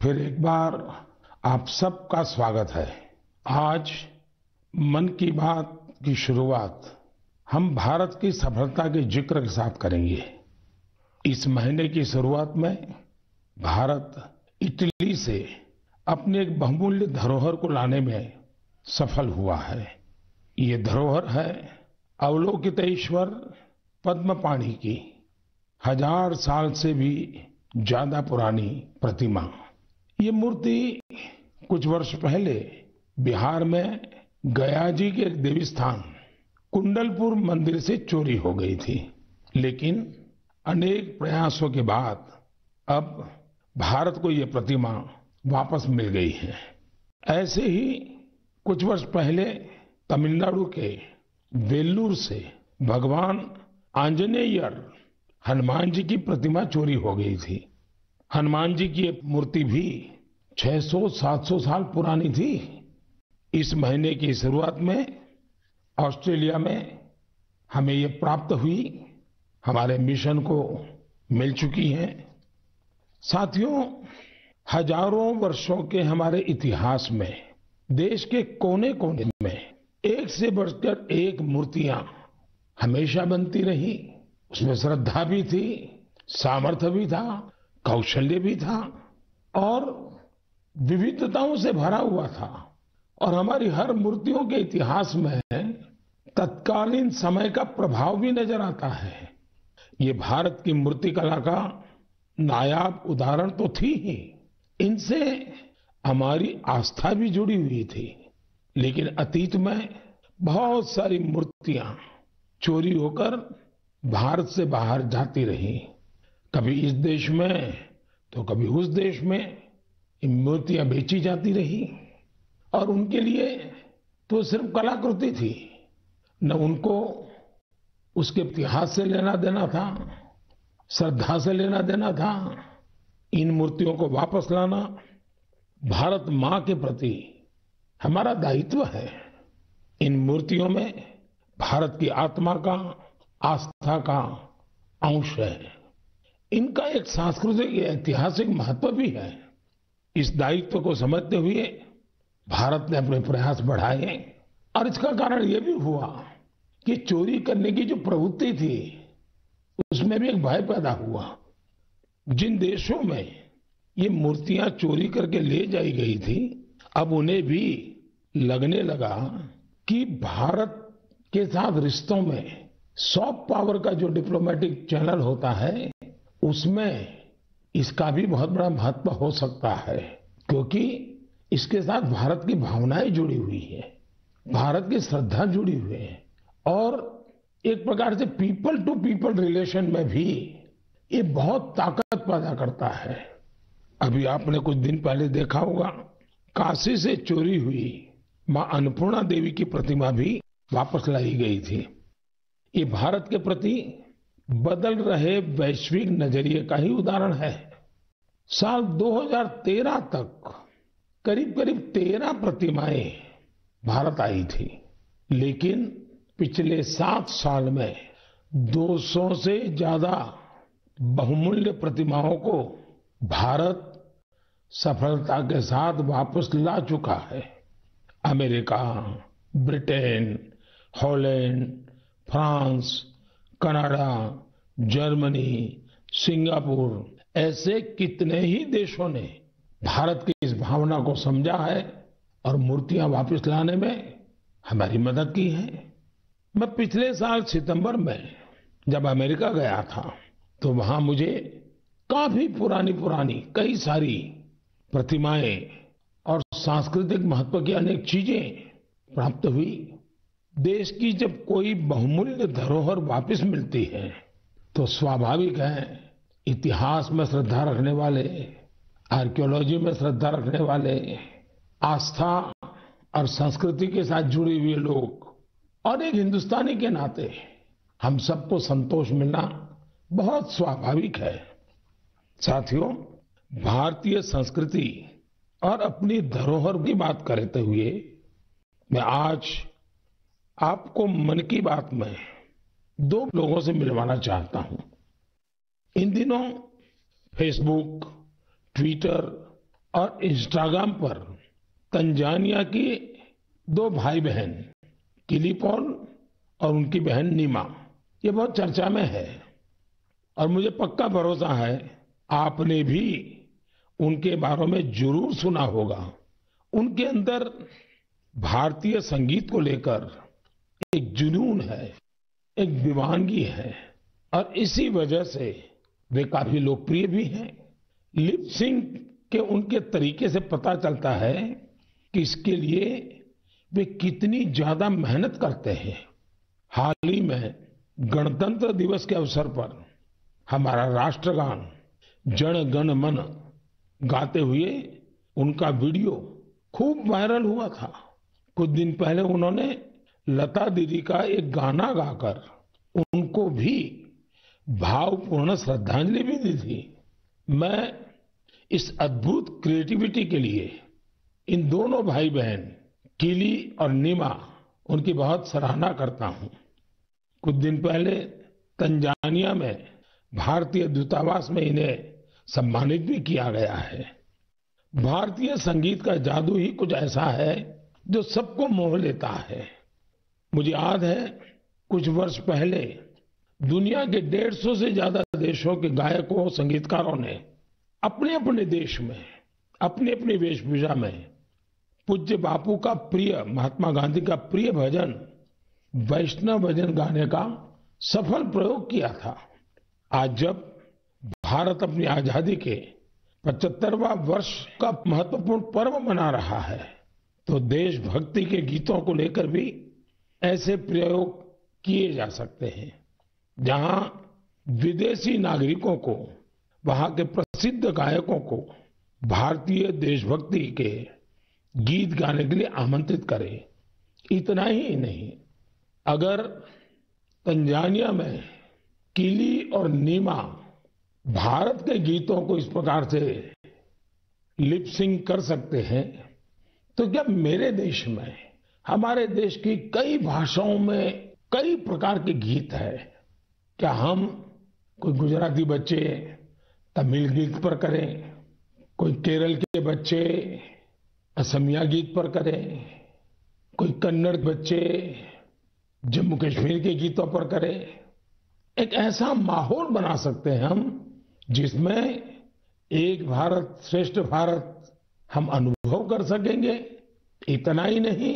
फिर एक बार आप सबका स्वागत है। आज मन की बात की शुरुआत हम भारत की सफलता के जिक्र के साथ करेंगे। इस महीने की शुरुआत में भारत इटली से अपनी एक बहुमूल्य धरोहर को लाने में सफल हुआ है। ये धरोहर है अवलोकितेश्वर पद्मपाणि की 1000 साल से भी ज्यादा पुरानी प्रतिमा। ये मूर्ति कुछ वर्ष पहले बिहार में गया जी के एक देवी स्थान कुंडलपुर मंदिर से चोरी हो गई थी, लेकिन अनेक प्रयासों के बाद अब भारत को ये प्रतिमा वापस मिल गई है। ऐसे ही कुछ वर्ष पहले तमिलनाडु के वेल्लूर से भगवान आंजनेयर हनुमान जी की प्रतिमा चोरी हो गई थी। हनुमान जी की एक मूर्ति भी 600-700 साल पुरानी थी। इस महीने की शुरुआत में ऑस्ट्रेलिया में हमें ये प्राप्त हुई, हमारे मिशन को मिल चुकी है। साथियों, हजारों वर्षों के हमारे इतिहास में देश के कोने कोने में एक से बढ़कर एक मूर्तियां हमेशा बनती रही। उसमें श्रद्धा भी थी, सामर्थ्य भी था, कौशल्य भी था और विविधताओं से भरा हुआ था। और हमारी हर मूर्तियों के इतिहास में तत्कालीन समय का प्रभाव भी नजर आता है। ये भारत की मूर्ति कला का नायाब उदाहरण तो थी ही, इनसे हमारी आस्था भी जुड़ी हुई थी। लेकिन अतीत में बहुत सारी मूर्तियां चोरी होकर भारत से बाहर जाती रही, कभी इस देश में तो कभी उस देश में ये मूर्तियां बेची जाती रही। और उनके लिए तो सिर्फ कलाकृति थी, न उनको उसके इतिहास से लेना देना था, श्रद्धा से लेना देना था। इन मूर्तियों को वापस लाना भारत मां के प्रति हमारा दायित्व है। इन मूर्तियों में भारत की आत्मा का, आस्था का अंश है। इनका एक सांस्कृतिक ऐतिहासिक महत्व भी है। इस दायित्व को समझते हुए भारत ने अपने प्रयास बढ़ाए और इसका कारण यह भी हुआ कि चोरी करने की जो प्रवृत्ति थी उसमें भी एक भय पैदा हुआ। जिन देशों में ये मूर्तियां चोरी करके ले जाई गई थी, अब उन्हें भी लगने लगा कि भारत के साथ रिश्तों में सॉफ्ट पावर का जो डिप्लोमेटिक चैनल होता है उसमें इसका भी बहुत बड़ा महत्व हो सकता है, क्योंकि इसके साथ भारत की भावनाएं जुड़ी हुई है, भारत की श्रद्धा जुड़ी हुई है और एक प्रकार से पीपल टू पीपल रिलेशन में भी ये बहुत ताकत पैदा करता है। अभी आपने कुछ दिन पहले देखा होगा, काशी से चोरी हुई मां अन्नपूर्णा देवी की प्रतिमा भी वापस लाई गई थी। ये भारत के प्रति बदल रहे वैश्विक नजरिए का ही उदाहरण है। साल 2013 तक करीब करीब 13 प्रतिमाएं भारत आई थी, लेकिन पिछले 7 साल में 200 से ज्यादा बहुमूल्य प्रतिमाओं को भारत सफलता के साथ वापस ला चुका है। America, Britain, Holland, France, Canada, Germany, Singapore ऐसे कितने ही देशों ने भारत की इस भावना को समझा है और मूर्तियां वापस लाने में हमारी मदद की है। मैं पिछले साल सितंबर में जब अमेरिका गया था तो वहां मुझे काफी पुरानी पुरानी कई सारी प्रतिमाएं और सांस्कृतिक महत्व की अनेक चीजें प्राप्त हुई। देश की जब कोई बहुमूल्य धरोहर वापस मिलती है तो स्वाभाविक है इतिहास में श्रद्धा रखने वाले, आर्कियोलॉजी में श्रद्धा रखने वाले, आस्था और संस्कृति के साथ जुड़े हुए लोग और एक हिंदुस्तानी के नाते हम सबको संतोष मिलना बहुत स्वाभाविक है। साथियों, भारतीय संस्कृति और अपनी धरोहर की बात करते हुए मैं आज आपको मन की बात में 2 लोगों से मिलवाना चाहता हूं। इन दिनों फेसबुक, ट्विटर और इंस्टाग्राम पर तंजानिया की दो भाई बहन किलीपॉन और उनकी बहन नीमा, ये बहुत चर्चा में है और मुझे पक्का भरोसा है आपने भी उनके बारे में जरूर सुना होगा। उनके अंदर भारतीय संगीत को लेकर एक जुनून है, एक दीवानगी है और इसी वजह से वे काफी लोकप्रिय भी हैं। लिप सिंक के उनके तरीके से पता चलता है कि इसके लिए वे कितनी ज्यादा मेहनत करते हैं। हाल ही में गणतंत्र दिवस के अवसर पर हमारा राष्ट्रगान जन गण मन गाते हुए उनका वीडियो खूब वायरल हुआ था। कुछ दिन पहले उन्होंने लता दीदी का एक गाना गाकर उनको भी भावपूर्ण श्रद्धांजलि भी दी थी। मैं इस अद्भुत क्रिएटिविटी के लिए इन दोनों भाई बहन किली और नीमा उनकी बहुत सराहना करता हूं। कुछ दिन पहले तंजानिया में भारतीय दूतावास में इन्हें सम्मानित भी किया गया है। भारतीय संगीत का जादू ही कुछ ऐसा है जो सबको मोह लेता है। मुझे याद है कुछ वर्ष पहले दुनिया के 150 से ज्यादा देशों के गायकों संगीतकारों ने अपने अपने देश में अपनी अपनी वेशभूषा में पूज्य बापू का प्रिय, महात्मा गांधी का प्रिय भजन वैष्णव भजन गाने का सफल प्रयोग किया था। आज जब भारत अपनी आजादी के 75वां वर्ष का महत्वपूर्ण पर्व मना रहा है तो देशभक्ति के गीतों को लेकर भी ऐसे प्रयोग किए जा सकते हैं जहां विदेशी नागरिकों को, वहां के प्रसिद्ध गायकों को भारतीय देशभक्ति के गीत गाने के लिए आमंत्रित करें। इतना ही नहीं, अगर तंजानिया में किली और नीमा भारत के गीतों को इस प्रकार से लिप सिंक कर सकते हैं तो क्या मेरे देश में, हमारे देश की कई भाषाओं में कई प्रकार के गीत हैं, क्या हम कोई गुजराती बच्चे तमिल गीत पर करें, कोई केरल के बच्चे असमिया गीत पर करें, कोई कन्नड़ बच्चे जम्मू कश्मीर के गीतों पर करें। एक ऐसा माहौल बना सकते हैं हम जिसमें एक भारत श्रेष्ठ भारत हम अनुभव कर सकेंगे। इतना ही नहीं,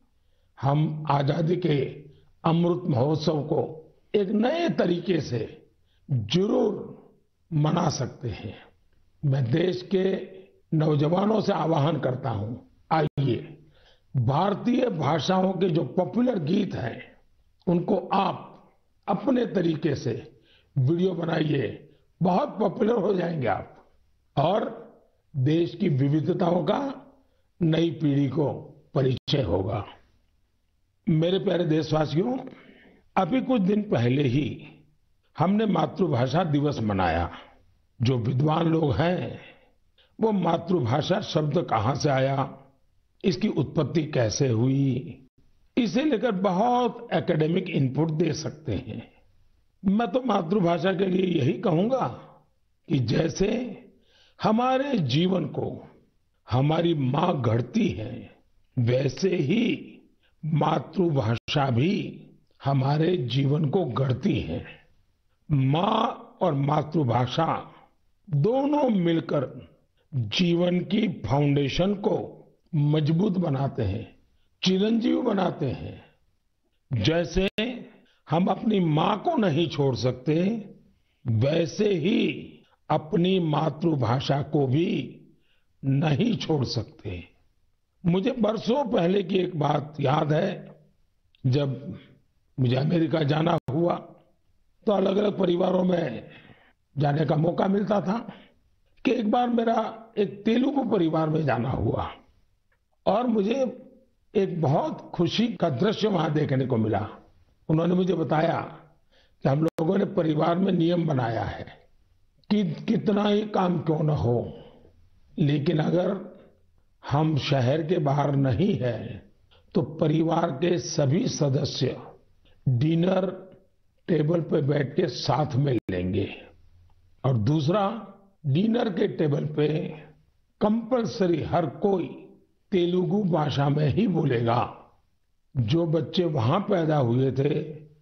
हम आजादी के अमृत महोत्सव को एक नए तरीके से जरूर मना सकते हैं। मैं देश के नौजवानों से आह्वान करता हूं, आइए भारतीय भाषाओं के जो पॉपुलर गीत हैं उनको आप अपने तरीके से वीडियो बनाइए, बहुत पॉपुलर हो जाएंगे आप और देश की विविधताओं का नई पीढ़ी को परिचय होगा। मेरे प्यारे देशवासियों, अभी कुछ दिन पहले ही हमने मातृभाषा दिवस मनाया। जो विद्वान लोग हैं वो मातृभाषा शब्द कहां से आया, इसकी उत्पत्ति कैसे हुई, इसे लेकर बहुत एकेडमिक इनपुट दे सकते हैं। मैं तो मातृभाषा के लिए यही कहूंगा कि जैसे हमारे जीवन को हमारी मां गढ़ती है, वैसे ही मातृभाषा भी हमारे जीवन को गढ़ती है। मां और मातृभाषा दोनों मिलकर जीवन की फाउंडेशन को मजबूत बनाते हैं, चिरंजीव बनाते हैं। जैसे हम अपनी मां को नहीं छोड़ सकते, वैसे ही अपनी मातृभाषा को भी नहीं छोड़ सकते। मुझे बरसों पहले की एक बात याद है, जब मुझे अमेरिका जाना हुआ तो अलग अलग परिवारों में जाने का मौका मिलता था कि एक बार मेरा एक तेलुगु परिवार में जाना हुआ और मुझे एक बहुत खुशी का दृश्य वहां देखने को मिला। उन्होंने मुझे बताया कि हम लोगों ने परिवार में नियम बनाया है कि कितना ही काम क्यों न हो, लेकिन अगर हम शहर के बाहर नहीं हैं तो परिवार के सभी सदस्य डिनर टेबल पे बैठ के साथ में लेंगे। और दूसरा, डिनर के टेबल पे कंपलसरी हर कोई तेलुगु भाषा में ही बोलेगा। जो बच्चे वहां पैदा हुए थे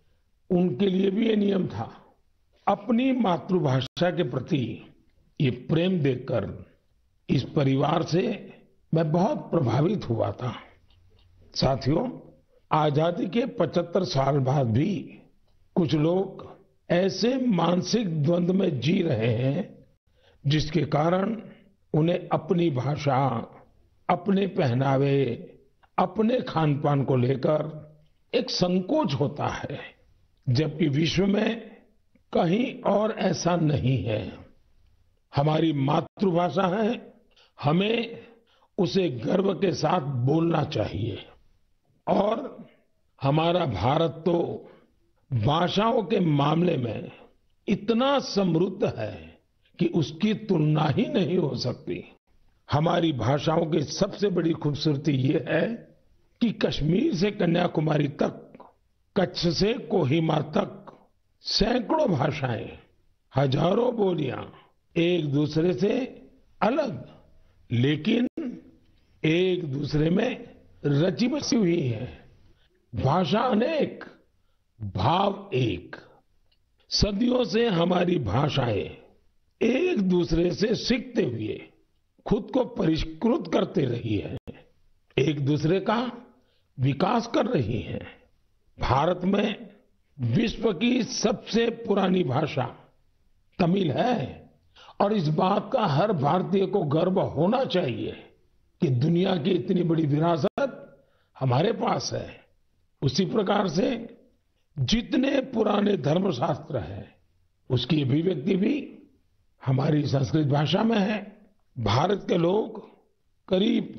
उनके लिए भी ये नियम था। अपनी मातृभाषा के प्रति ये प्रेम देखकर इस परिवार से मैं बहुत प्रभावित हुआ था। साथियों, आजादी के 75 साल बाद भी कुछ लोग ऐसे मानसिक द्वंद में जी रहे हैं जिसके कारण उन्हें अपनी भाषा, अपने पहनावे, अपने खान-पान को लेकर एक संकोच होता है, जबकि विश्व में कहीं और ऐसा नहीं है। हमारी मातृभाषा है, हमें उसे गर्व के साथ बोलना चाहिए। और हमारा भारत तो भाषाओं के मामले में इतना समृद्ध है कि उसकी तुलना ही नहीं हो सकती। हमारी भाषाओं की सबसे बड़ी खूबसूरती ये है कि कश्मीर से कन्याकुमारी तक, कच्छ से कोहिमा तक सैकड़ों भाषाएं, हजारों बोलियां एक दूसरे से अलग लेकिन एक दूसरे में रची बसी हुई है। भाषा अनेक, भाव एक। सदियों से हमारी भाषाएं एक दूसरे से सीखते हुए खुद को परिष्कृत करते रही है, एक दूसरे का विकास कर रही है। भारत में विश्व की सबसे पुरानी भाषा तमिल है और इस बात का हर भारतीय को गर्व होना चाहिए कि दुनिया की इतनी बड़ी विरासत हमारे पास है। उसी प्रकार से जितने पुराने धर्मशास्त्र हैं उसकी अभिव्यक्ति भी हमारी संस्कृत भाषा में है। भारत के लोग करीब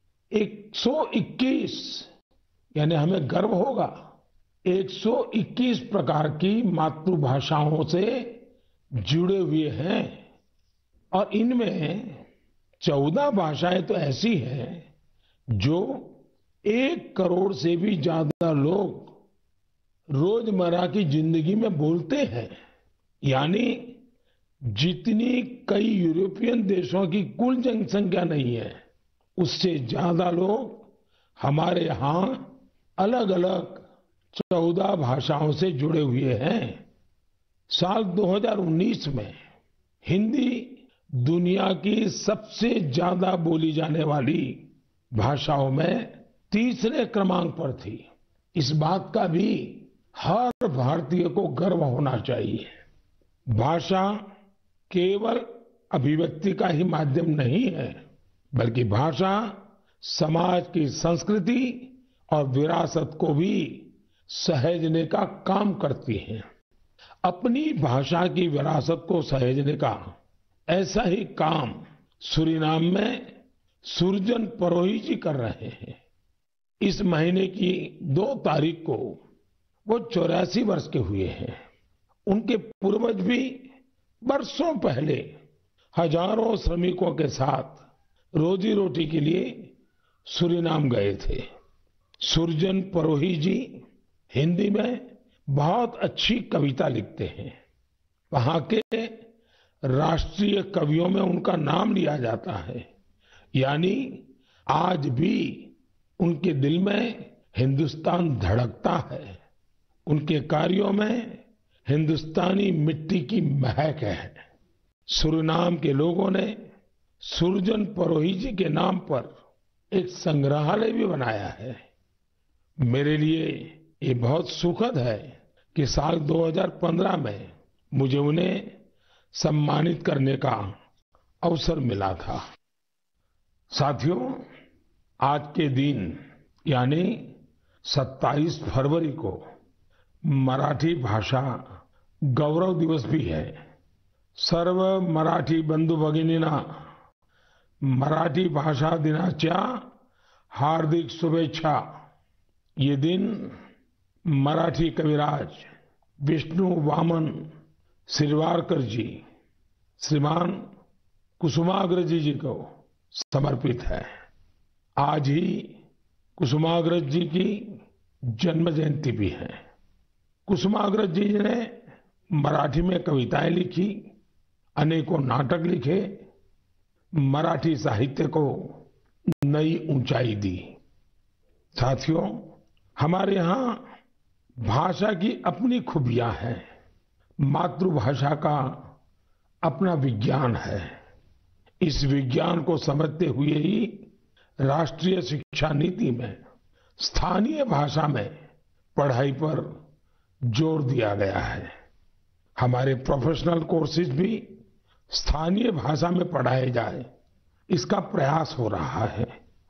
121, यानी हमें गर्व होगा, 121 प्रकार की मातृभाषाओं से जुड़े हुए हैं और इनमें 14 भाषाएं तो ऐसी हैं जो 1 करोड़ से भी ज्यादा लोग रोजमर्रा की जिंदगी में बोलते हैं। यानी जितनी कई यूरोपियन देशों की कुल जनसंख्या नहीं है, उससे ज्यादा लोग हमारे यहाँ अलग अलग 14 भाषाओं से जुड़े हुए हैं। साल 2019 में हिंदी दुनिया की सबसे ज्यादा बोली जाने वाली भाषाओं में तीसरे क्रमांक पर थी। इस बात का भी हर भारतीय को गर्व होना चाहिए। भाषा केवल अभिव्यक्ति का ही माध्यम नहीं है, बल्कि भाषा समाज की संस्कृति और विरासत को भी सहेजने का काम करती है। अपनी भाषा की विरासत को सहेजने का ऐसा ही काम सूरीनाम में सुरजन परोही जी कर रहे हैं। इस महीने की 2 तारीख को वो 84 वर्ष के हुए हैं। उनके पूर्वज भी बरसों पहले हजारों श्रमिकों के साथ रोजी रोटी के लिए सूरीनाम गए थे। सुरजन परोही जी हिंदी में बहुत अच्छी कविता लिखते हैं। वहां के राष्ट्रीय कवियों में उनका नाम लिया जाता है। यानी आज भी उनके दिल में हिंदुस्तान धड़कता है। उनके कार्यों में हिंदुस्तानी मिट्टी की महक है। सूरीनाम के लोगों ने सुरजन परोही जी के नाम पर एक संग्रहालय भी बनाया है। मेरे लिए ये बहुत सुखद है कि साल 2015 में मुझे उन्हें सम्मानित करने का अवसर मिला था। साथियों, आज के दिन यानी 27 फरवरी को मराठी भाषा गौरव दिवस भी है। सर्व मराठी बंधू भगिनींना मराठी भाषा दिनाच्या हार्दिक शुभेच्छा। ये दिन मराठी कविराज विष्णु वामन शिरवाडकर जी, श्रीमान कुसुमाग्रज जी को समर्पित है। आज ही कुसुमाग्रज जी की जन्म जयंती भी है। कुसुमाग्रज जी ने मराठी में कविताएं लिखी, अनेकों नाटक लिखे, मराठी साहित्य को नई ऊंचाई दी। साथियों, हमारे यहाँ भाषा की अपनी खूबियां हैं। मातृभाषा का अपना विज्ञान है। इस विज्ञान को समझते हुए ही राष्ट्रीय शिक्षा नीति में स्थानीय भाषा में पढ़ाई पर जोर दिया गया है। हमारे प्रोफेशनल कोर्सेज भी स्थानीय भाषा में पढ़ाए जाए, इसका प्रयास हो रहा है।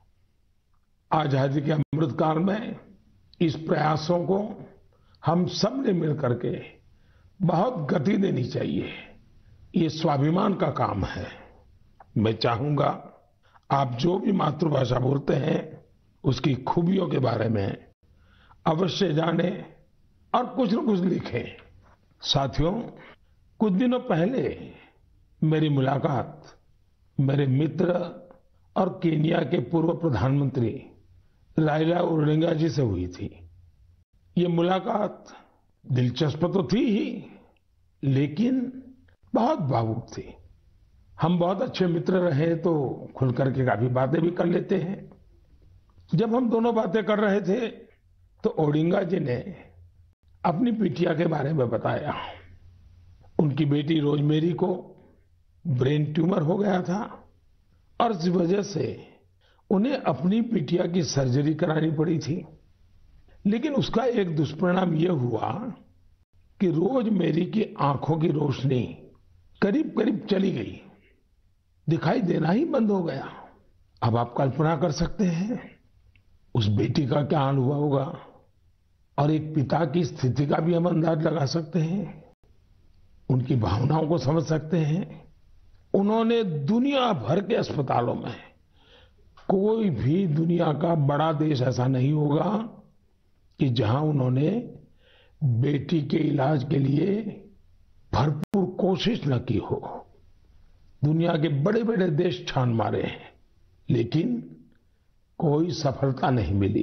आजादी के अमृतकाल में इस प्रयासों को हम सब ने मिलकर के बहुत गति देनी चाहिए। ये स्वाभिमान का काम है। मैं चाहूंगा आप जो भी मातृभाषा बोलते हैं उसकी खूबियों के बारे में अवश्य जानें और कुछ न कुछ लिखें। साथियों, कुछ दिनों पहले मेरी मुलाकात मेरे मित्र और केन्या के पूर्व प्रधानमंत्री राइला ओडिंगा जी से हुई थी। ये मुलाकात दिलचस्प तो थी ही, लेकिन बहुत भावुक थी। हम बहुत अच्छे मित्र रहे तो खुल करके काफी बातें भी कर लेते हैं। जब हम दोनों बातें कर रहे थे तो ओडिंगा जी ने अपनी बिटिया के बारे में बताया। उनकी बेटी रोजमेरी को ब्रेन ट्यूमर हो गया था और इस वजह से उन्हें अपनी बिटिया की सर्जरी करानी पड़ी थी। लेकिन उसका एक दुष्परिणाम यह हुआ कि रोजमेरी की आंखों की रोशनी करीब करीब चली गई, दिखाई देना ही बंद हो गया। अब आप कल्पना कर सकते हैं उस बेटी का क्या हाल हुआ होगा, और एक पिता की स्थिति का भी हम अंदाज लगा सकते हैं, उनकी भावनाओं को समझ सकते हैं। उन्होंने दुनिया भर के अस्पतालों में, कोई भी दुनिया का बड़ा देश ऐसा नहीं होगा कि जहां उन्होंने बेटी के इलाज के लिए भरपूर कोशिश न की हो। दुनिया के बड़े बड़े देश छान मारे हैं, लेकिन कोई सफलता नहीं मिली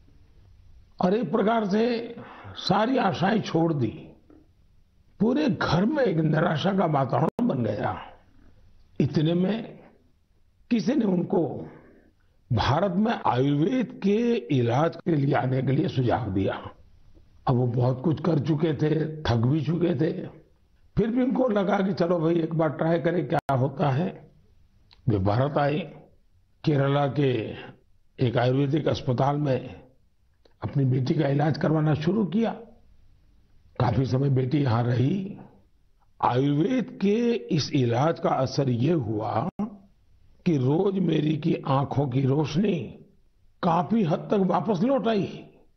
और एक प्रकार से सारी आशाएं छोड़ दी। पूरे घर में एक निराशा का वातावरण बन गया। इतने में किसी ने उनको भारत में आयुर्वेद के इलाज के लिए आने के लिए सुझाव दिया। अब वो बहुत कुछ कर चुके थे, थक भी चुके थे, फिर भी उनको लगा कि चलो भाई एक बार ट्राई करें क्या होता है। वे भारत आए, केरला के एक आयुर्वेदिक अस्पताल में अपनी बेटी का इलाज करवाना शुरू किया। काफी समय बेटी यहां रही। आयुर्वेद के इस इलाज का असर ये हुआ कि रोजमेरी की आंखों की रोशनी काफी हद तक वापस लौट आई।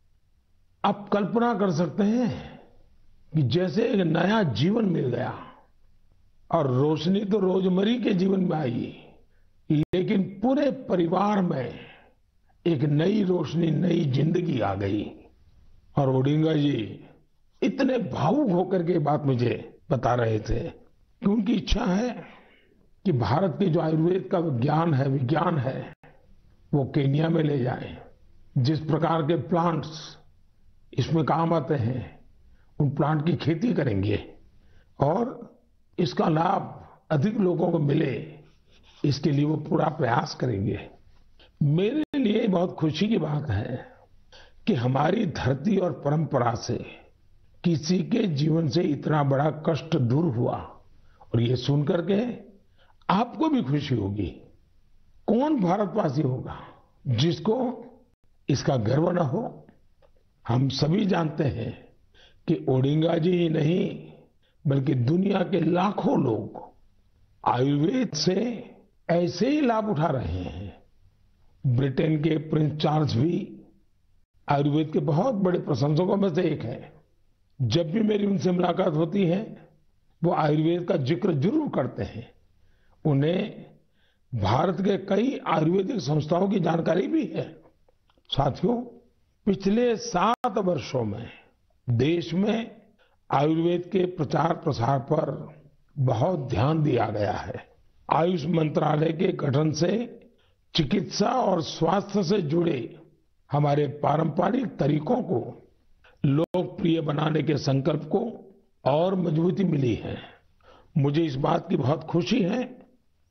आप कल्पना कर सकते हैं कि जैसे एक नया जीवन मिल गया। और रोशनी तो रोजमेरी के जीवन में आई, लेकिन पूरे परिवार में एक नई रोशनी, नई जिंदगी आ गई। और ओडिंगा जी इतने भावुक होकर के बात मुझे बता रहे थे कि उनकी इच्छा है कि भारत के जो आयुर्वेद का विज्ञान है, वो केन्या में ले जाएं। जिस प्रकार के प्लांट्स इसमें काम आते हैं, उन प्लांट की खेती करेंगे और इसका लाभ अधिक लोगों को मिले, इसके लिए वो पूरा प्रयास करेंगे। मेरे लिए बहुत खुशी की बात है कि हमारी धरती और परंपरा से किसी के जीवन से इतना बड़ा कष्ट दूर हुआ। और ये सुनकर के आपको भी खुशी होगी। कौन भारतवासी होगा जिसको इसका गर्व न हो। हम सभी जानते हैं कि ओडिंगा जी ही नहीं, बल्कि दुनिया के लाखों लोग आयुर्वेद से ऐसे ही लाभ उठा रहे हैं। ब्रिटेन के प्रिंस चार्ल्स भी आयुर्वेद के बहुत बड़े प्रशंसकों में से एक हैं। जब भी मेरी उनसे मुलाकात होती है, वो आयुर्वेद का जिक्र जरूर करते हैं। उन्हें भारत के कई आयुर्वेदिक संस्थाओं की जानकारी भी है। साथियों, पिछले 7 वर्षों में देश में आयुर्वेद के प्रचार प्रसार पर बहुत ध्यान दिया गया है। आयुष मंत्रालय के गठन से चिकित्सा और स्वास्थ्य से जुड़े हमारे पारंपरिक तरीकों को लोकप्रिय बनाने के संकल्प को और मजबूती मिली है। मुझे इस बात की बहुत खुशी है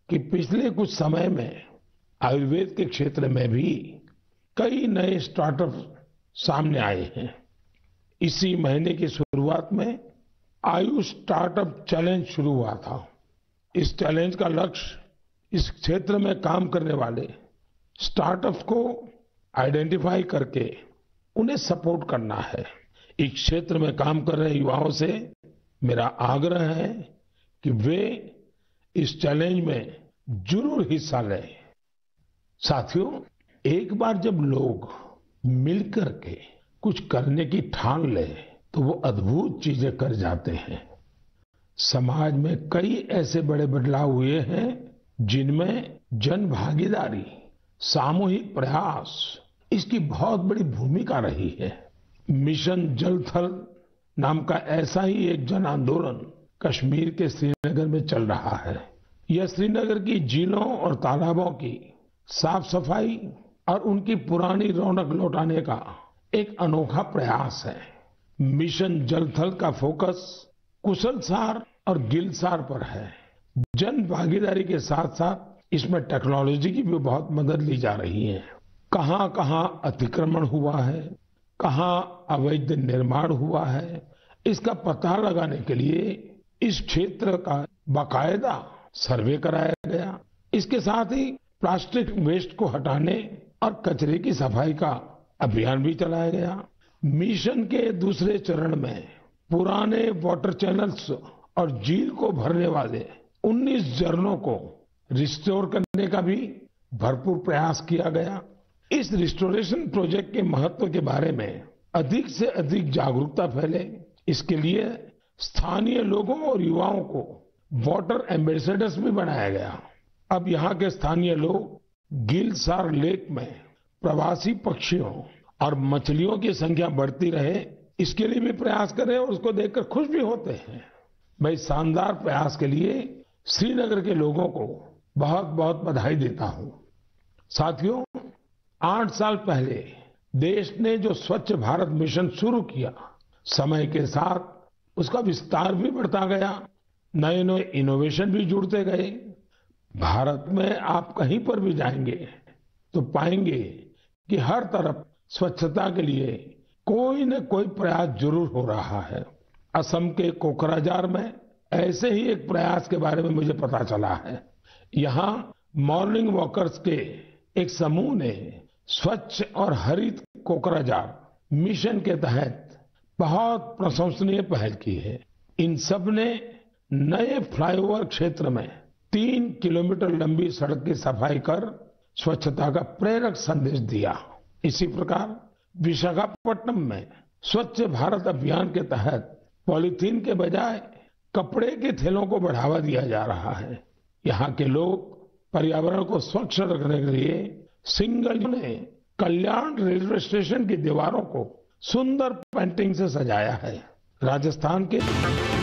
कि पिछले कुछ समय में आयुर्वेद के क्षेत्र में भी कई नए स्टार्टअप सामने आए हैं। इसी महीने की शुरुआत में आयुष स्टार्टअप चैलेंज शुरू हुआ था। इस चैलेंज का लक्ष्य इस क्षेत्र में काम करने वाले स्टार्टअप्स को आइडेंटिफाई करके उन्हें सपोर्ट करना है। इस क्षेत्र में काम कर रहे युवाओं से मेरा आग्रह है कि वे इस चैलेंज में जरूर हिस्सा लें। साथियों, एक बार जब लोग मिलकर के कुछ करने की ठान ले तो वो अद्भुत चीजें कर जाते हैं। समाज में कई ऐसे बड़े बदलाव हुए हैं जिनमें जन भागीदारी, सामूहिक प्रयास इसकी बहुत बड़ी भूमिका रही है। मिशन जल थल नाम का ऐसा ही एक जन आंदोलन कश्मीर के श्रीनगर में चल रहा है। यह श्रीनगर की झीलों और तालाबों की साफ सफाई और उनकी पुरानी रौनक लौटाने का एक अनोखा प्रयास है। मिशन जल थल का फोकस कुशलसार और गिलसार पर है। जन भागीदारी के साथ साथ इसमें टेक्नोलॉजी की भी बहुत मदद ली जा रही है। कहां कहां अतिक्रमण हुआ है, कहां अवैध निर्माण हुआ है, इसका पता लगाने के लिए इस क्षेत्र का बाकायदा सर्वे कराया गया। इसके साथ ही प्लास्टिक वेस्ट को हटाने और कचरे की सफाई का अभियान भी चलाया गया। मिशन के दूसरे चरण में पुराने वाटर चैनल्स और झील को भरने वाले 19 झरनों को रिस्टोर करने का भी भरपूर प्रयास किया गया। इस रिस्टोरेशन प्रोजेक्ट के महत्व के बारे में अधिक से अधिक जागरूकता फैले, इसके लिए स्थानीय लोगों और युवाओं को वाटर एम्बेसडर्स भी बनाया गया। अब यहाँ के स्थानीय लोग गिलसार लेक में प्रवासी पक्षियों और मछलियों की संख्या बढ़ती रहे, इसके लिए भी प्रयास करें और उसको देखकर खुश भी होते हैं। मैं इस शानदार प्रयास के लिए श्रीनगर के लोगों को बहुत बहुत बधाई देता हूं। साथियों, 8 साल पहले देश ने जो स्वच्छ भारत मिशन शुरू किया, समय के साथ उसका विस्तार भी बढ़ता गया, नए नए इनोवेशन भी जुड़ते गए। भारत में आप कहीं पर भी जाएंगे तो पाएंगे कि हर तरफ स्वच्छता के लिए कोई न कोई प्रयास जरूर हो रहा है। असम के कोकराझार में ऐसे ही एक प्रयास के बारे में मुझे पता चला है। यहाँ मॉर्निंग वॉकर्स के एक समूह ने स्वच्छ और हरित कोकराझार मिशन के तहत बहुत प्रशंसनीय पहल की है। इन सब ने नए फ्लाईओवर क्षेत्र में 3 किलोमीटर लंबी सड़क की सफाई कर स्वच्छता का प्रेरक संदेश दिया। इसी प्रकार विशाखापट्टनम में स्वच्छ भारत अभियान के तहत पॉलीथीन के बजाय कपड़े के थैलों को बढ़ावा दिया जा रहा है। यहाँ के लोग पर्यावरण को स्वच्छ रखने के लिए सिंगल ने कल्याण रेलवे स्टेशन की दीवारों को सुंदर पेंटिंग से सजाया है। राजस्थान के